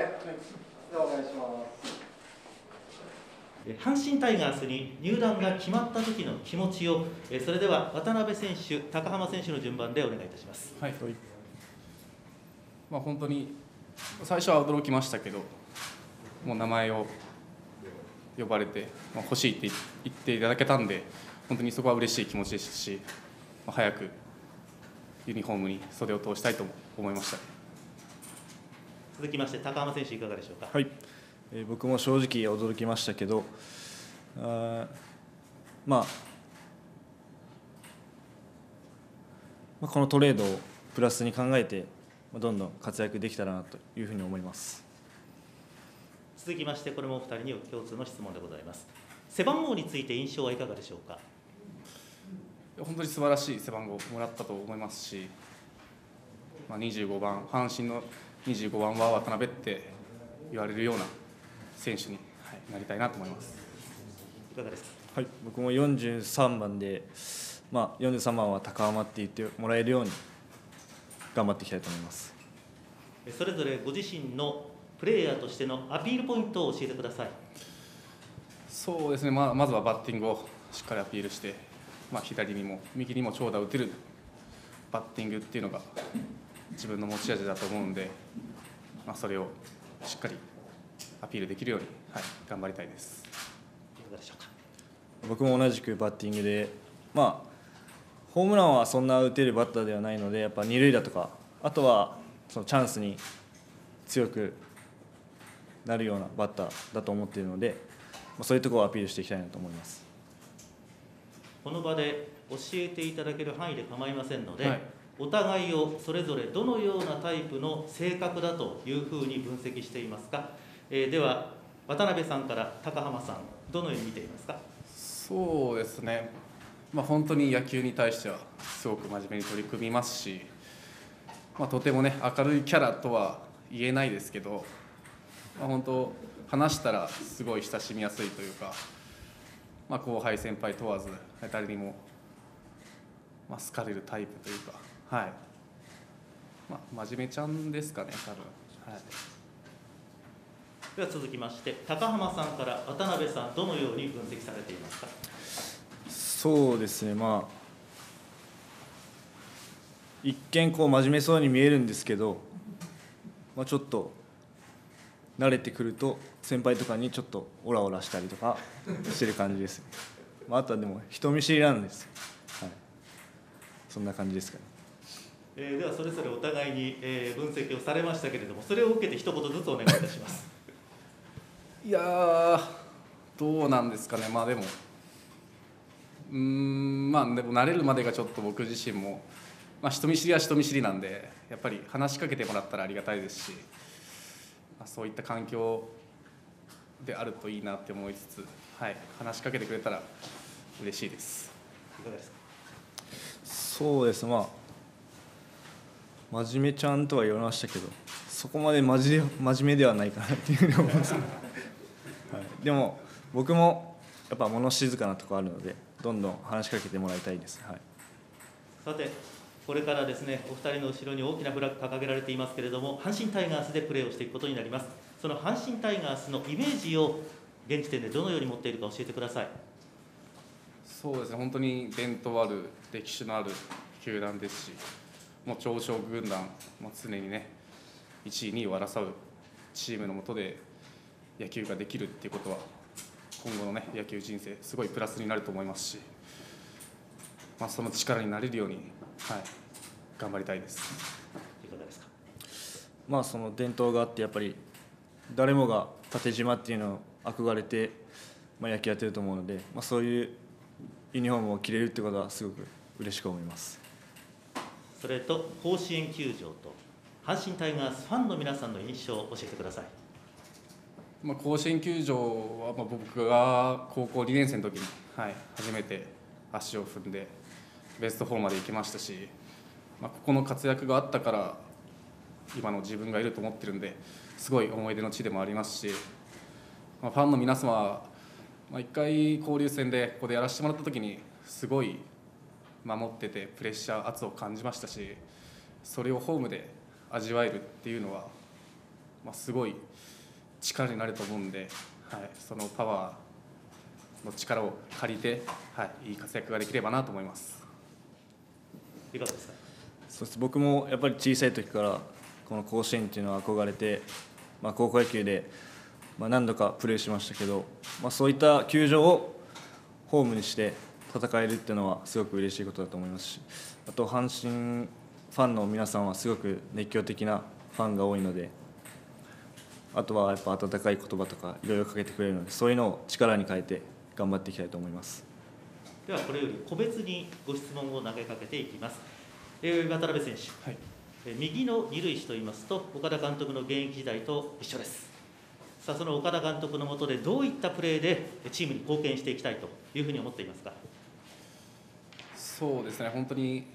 ではお願いします。 阪神タイガースに入団が決まった時の気持ちを、それでは渡辺選手、高濱選手の順番でお願いいたします。 はい、本当に最初は驚きましたけど、もう名前を呼ばれて、欲しいって言っていただけたんで、本当にそこは嬉しい気持ちですし、早くユニフォームに袖を通したいと思いました。 続きまして高濱選手いかがでしょうか。 はい、僕も正直驚きましたけど、このトレードをプラスに考えてどんどん活躍できたらなというふうに思います。 続きましてこれもお二人に共通の質問でございます。背番号について印象はいかがでしょうか。 本当に素晴らしい背番号をもらったと思いますし、25番阪神の25番は渡辺って言われるような選手になりたいなと思います。 いかがですか。 はい、僕も43番で、43番は高濱って言ってもらえるように頑張っていきたいと思います。 それぞれご自身のプレーヤーとしてのアピールポイントを教えてください。 そうですね、まずはバッティングをしっかりアピールして、左にも右にも長打を打てるバッティングっていうのが自分の持ち味だと思うので、それをしっかりアピールできるように、頑張りたいです。 いかがでしょうか。 僕も同じくバッティングで、ホームランはそんな打てるバッターではないので、やっぱ二塁打とか、あとはそのチャンスに強くなるようなバッターだと思っているので、そういうところをアピールしていきたいなと思います。 この場で教えていただける範囲で構いませんので、お互いをそれぞれどのようなタイプの性格だというふうに分析していますか。では渡辺さんから高濱さん、どのように見ていますか。 そうですね、本当に野球に対してはすごく真面目に取り組みますし、とてもね明るいキャラとは言えないですけど、本当話したらすごい親しみやすいというか、後輩先輩問わず誰にも、好かれるタイプというか、真面目ちゃんですかね多分。 では続きまして高濱さんから渡辺さん、どのように分析されていますか。 そうですね、一見真面目そうに見えるんですけど、ちょっと慣れてくると先輩とかにちょっとオラオラしたりとかしてる感じですね。あとはでも人見知りなんですよ。そんな感じですかね。 ではそれぞれお互いに分析をされましたけれども、それを受けて一言ずつお願いいたします。 いやー、どうなんですかね。でもでも慣れるまでがちょっと僕自身も、人見知りは人見知りなんで、やっぱり話しかけてもらったらありがたいですし、そういった環境であるといいなって思いつつ、話しかけてくれたら嬉しいです。 いかがですか。 そうです、真面目ちゃんとは言われましたけど、そこまで真面目ではないかなっていうふうに思います。でも僕もやっぱ物静かなところあるので、どんどん話しかけてもらいたいです。 さてこれからですね、お二人の後ろに大きなフラッグ掲げられていますけれども、阪神タイガースでプレーをしていくことになります。その阪神タイガースのイメージを現時点でどのように持っているか教えてください。 そうですね、本当に伝統ある歴史のある球団ですし、もう長所軍団、常にね1位2位を争うチームの下で野球ができるっていうことは、今後のね野球人生すごいプラスになると思いますし、その力になれるように、頑張りたいです。 いかがですか。 その伝統があって、やっぱり誰もが縦縞っていうのを憧れて、野球やってると思うので、そういうユニフォームを着れるってことはすごく嬉しく思います。 それと甲子園球場と阪神タイガースファンの皆さんの印象を教えてください。 甲子園球場は僕が高校2年生の時に、初めて足を踏んでベスト4まで行きましたし、ここの活躍があったから今の自分がいると思ってるんで、すごい思い出の地でもありますし、ファンの皆様は1回交流戦でここでやらせてもらった時にすごい守っててプレッシャー圧を感じましたし、それをホームで味わえるっていうのはすごい力になると思うんで、はい、そのパワーの力を借りて、はい、いい活躍ができればなと思います。 いかがですか？ そして僕もやっぱり小さい時からこの甲子園っていうのは憧れて、高校野球で何度かプレーしましたけど、そういった球場をホームにして戦えるっていうのはすごく嬉しいことだと思いますし、あと阪神ファンの皆さんはすごく熱狂的なファンが多いので、あとはやっぱ温かい言葉とかいろいろかけてくれるので、そういうのを力に変えて頑張っていきたいと思います。 ではこれより個別にご質問を投げかけていきます。渡辺選手、 はい、 右の二塁手といいますと岡田監督の現役時代と一緒です。さあその岡田監督の下でどういったプレーでチームに貢献していきたいというふうに思っていますか？ そうですね、本当に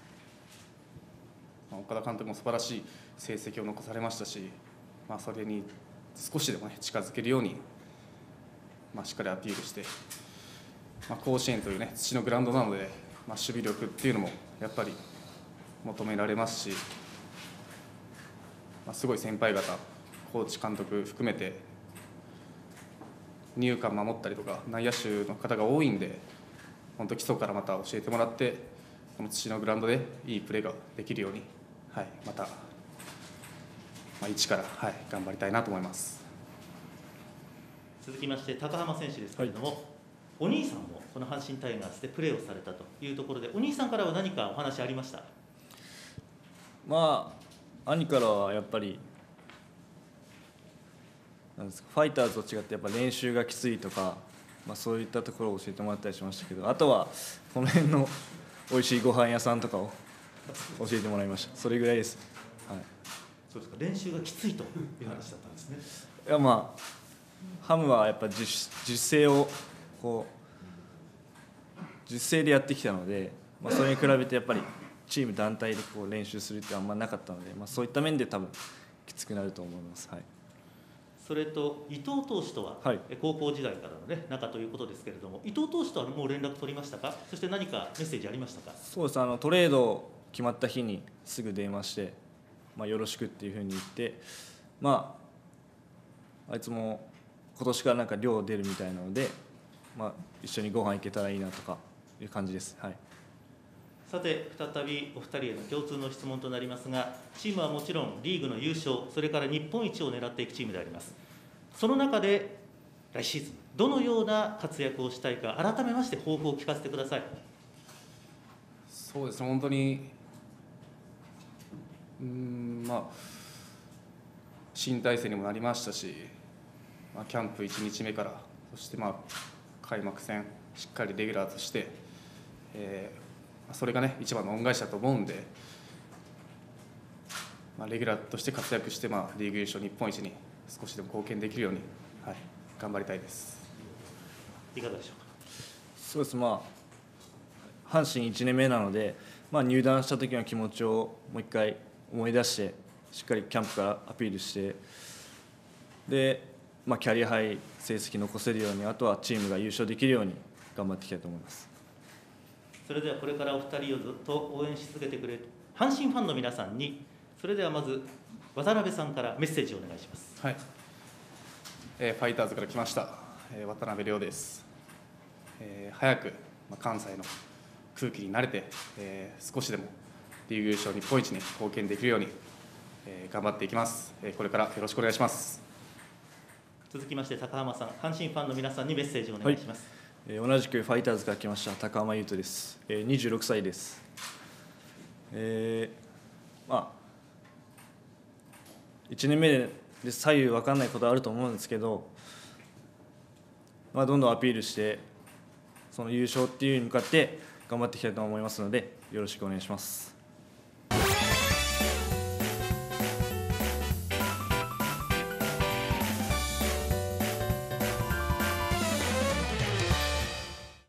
岡田監督も素晴らしい成績を残されましたし、それに少しでも、近づけるように、しっかりアピールして、甲子園という、土のグラウンドなので、守備力っていうのもやっぱり求められますし、すごい先輩方、コーチ監督含めて二遊間守ったりとか内野手の方が多いんで、本当基礎からまた教えてもらって、この土のグラウンドでいいプレーができるように、また、一から、頑張りたいなと思います。 続きまして高浜選手ですけれども、お兄さんもこの阪神タイガースでプレーをされたというところで、お兄さんからは何かお話ありました？ 兄からはやっぱりなんですか、ファイターズと違ってやっぱ練習がきついとか、そういったところを教えてもらったりしましたけど、あとはこの辺の美味しいご飯屋さんとかを教えてもらいました。それぐらいです。 そうですか、練習がきついという話だったんですね。 いやハムはやっぱ実践を実践でやってきたので、それに比べてやっぱりチーム団体で練習するってあんまなかったので、そういった面で多分きつくなると思います。 それと伊藤投手とは、高校時代からの、仲ということですけれども、伊藤投手とはもう連絡取りましたか？そして何かメッセージありましたか？ そうです、トレード決まった日にすぐ電話して、よろしくっていうふうに言って、あいつも今年からなんか寮出るみたいなので、一緒にご飯行けたらいいなとかいう感じです。 さて再びお二人への共通の質問となりますが、チームはもちろんリーグの優勝、それから日本一を狙っていくチームであります。その中で来シーズンどのような活躍をしたいか、改めまして抱負を聞かせてください。 そうですね、本当に新体制にもなりましたし、キャンプ1日目から、そして開幕戦しっかりレギュラーとして、それが一番の恩返しだと思うんで、レギュラーとして活躍して、リーグ優勝日本一に少しでも貢献できるように、頑張りたいです。 いかがでしょうか？ そうです、阪神1年目なので、入団した時の気持ちをもう一回思い出して、しっかりキャンプからアピールして、で、キャリアハイ成績残せるように、あとはチームが優勝できるように頑張っていきたいと思います。 それではこれからお二人をずっと応援し続けてくれる阪神ファンの皆さんに、それではまず渡辺さんからメッセージをお願いします。 ファイターズから来ました、渡辺亮です。早く、関西の空気に慣れて、少しでもリーグ優勝日本一に貢献できるように、頑張っていきます。これからよろしくお願いします。 続きまして高浜さん、阪神ファンの皆さんにメッセージをお願いします。 同じくファイターズから来ました高浜優斗です。26歳です。1年目で左右分かんないことあると思うんですけど、どんどんアピールしてその優勝っていうに向かって頑張っていきたいと思いますので、よろしくお願いします。